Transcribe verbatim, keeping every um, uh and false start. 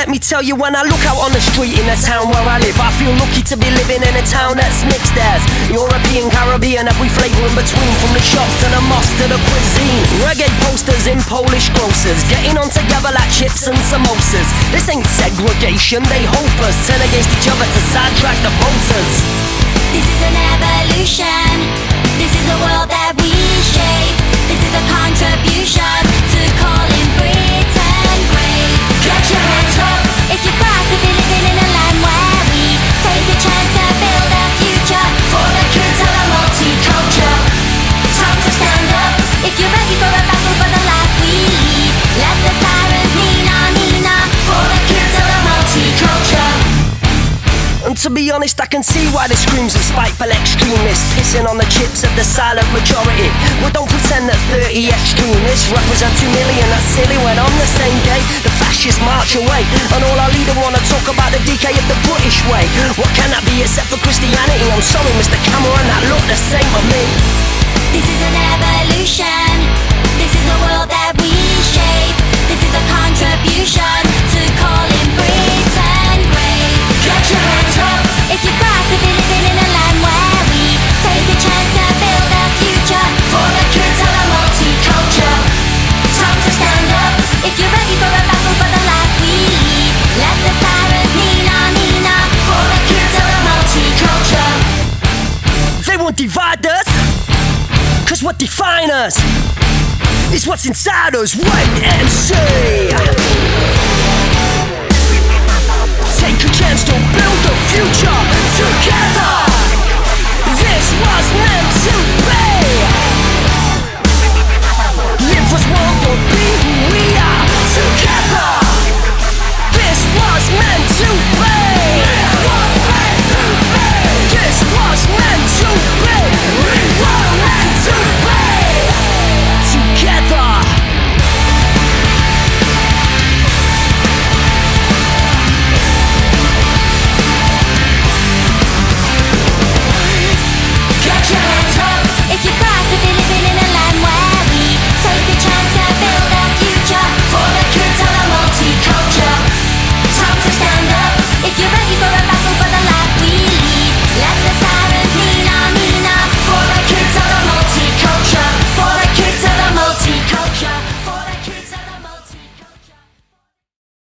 let me tell you, when I look out on the street in the town where I live, I feel lucky to be living in a town that's mixed as European, Caribbean, every flavour in between, from the shops to the mosque to the cuisine. Reggae posters in Polish grocers, getting on together like chips and samosas. This ain't segregation, they hope us turn against each other to sidetrack the voters. This is an evolution, this is a world that we shape. This is a contribution to calling Britain great. Get your hands up if you're proud to be living in a land where we take a chance to build a future for the kids of the multiculture. Time to stand up if you're ready for a battle for the life we lead. Let the sirens nina nina for the kids of the multiculture. And to be honest, I can see why the screams of spiteful extremists pissing on the chips of the silent majority. But don't pretend that thirty extremists represent two million. That's silly when on the same day the fascists march away, and all our leader wanna talk about the decay of the British way. What can that be except for Christianity? I'm sorry, Mister Cameron, that look the same to me. This is an evolution, this is a world that we shape. This is a contribution to calling Britain great. Get your hands up if you're proud to be living in a land where we take a chance to build a future for the kids of the multiculture. Time to stand up if you're ready for a battle for the life we lead. Let the sirens nina nina for the kids of the multiculture. They won't divide us, cause what defines us is what's inside us. Wait and see. Take a chance to build a future together. This was meant to be.